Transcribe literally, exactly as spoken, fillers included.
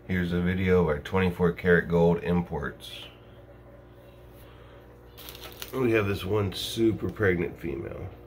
Here's a video of our twenty-four karat gold imports. We have this one super pregnant female.